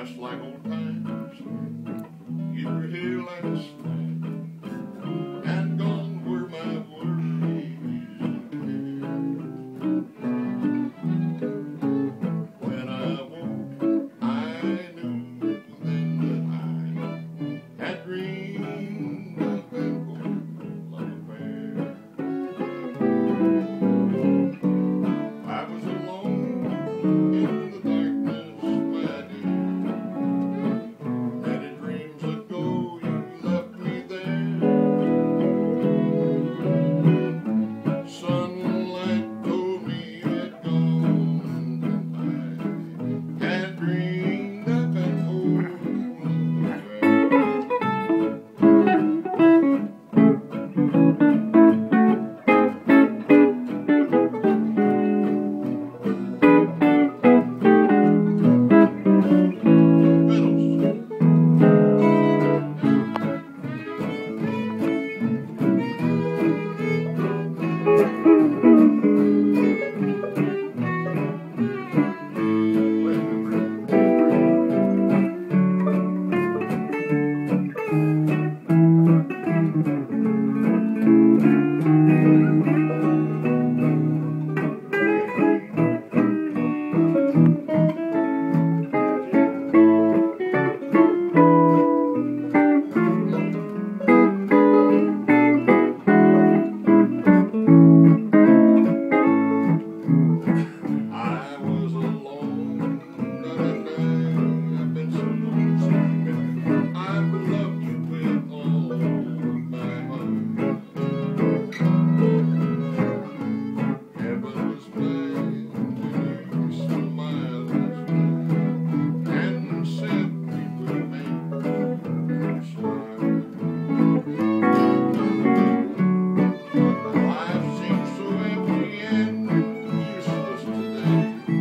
just like old times. You were here last night and gone were my worries. When I woke, I knew then that I had dreamed of an old love affair. I was alone in the darkness, my dear. Many dreams ago you left me there. Sunlight told me you had gone, and I had dreamed of an old I was alone, I've been so lonely. I will love you with all my heart. Heaven was mine when you smiled last night and said we would make you smile. Life seems so empty and useless today.